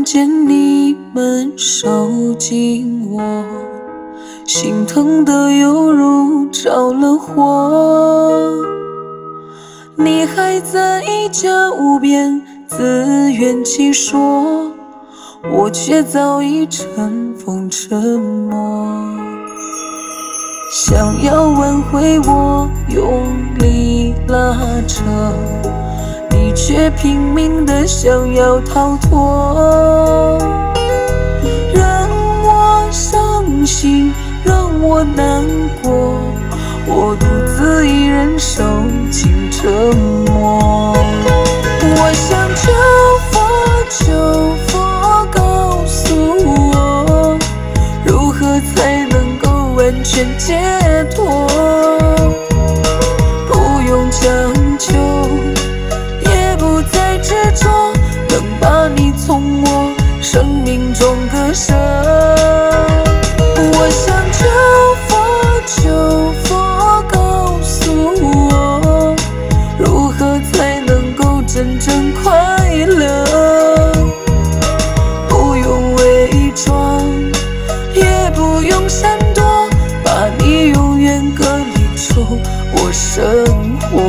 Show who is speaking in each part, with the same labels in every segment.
Speaker 1: 见你们烧进我，心疼的犹如着了火。你还在一家无边自圆其说，我却早已尘封沉默。想要挽回我，用力拉扯，你却拼命地想要逃脱，让我伤心，让我难过，我独自一人受尽折磨。我想求佛告诉我，如何才能够完全解脱，不用强求，也不再执着，能把你从我生命中割舍。我想求佛告诉我，如何才能够真正快乐，不用伪装，也不用闪躲，把你永远隔离出我生活。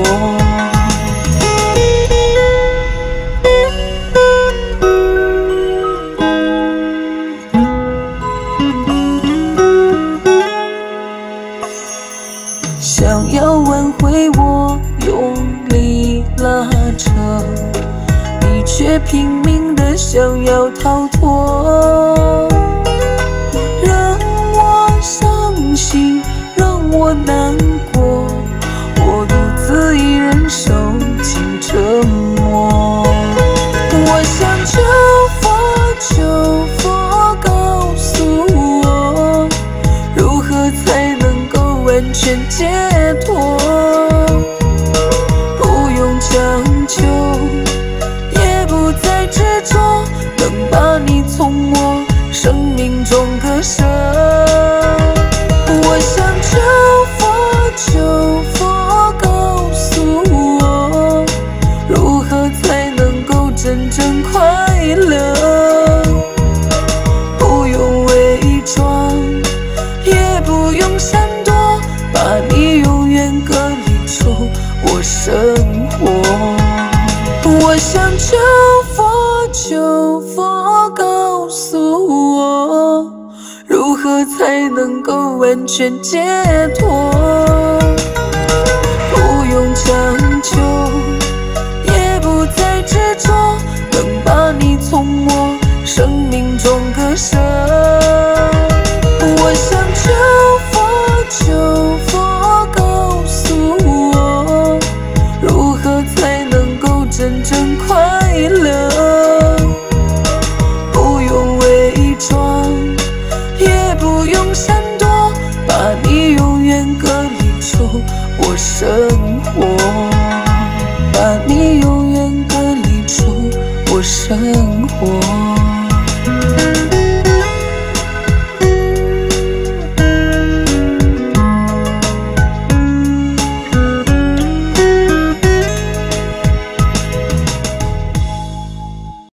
Speaker 1: 想要挽回我，用力拉扯，你却拼命地想要逃脱，让我伤心，让我难过，我独自一人受尽折磨。我想求佛告诉我，如何才能够完全解脱，不用强求，也不再执着，能把你从我生命中割舍。我想求佛告诉我，如何才能够真正快乐，不用伪装，也不用闪躲，把你永远隔离出我生活。我想求佛告诉我，如何才能够完全解脱，不用强求，也不再执着，能把你从我生命中割舍。我想求佛告诉我，如何才能够真正快乐，不用伪装，也不用闪躲，把你永远隔离出我生活，把你永远隔离出我生活。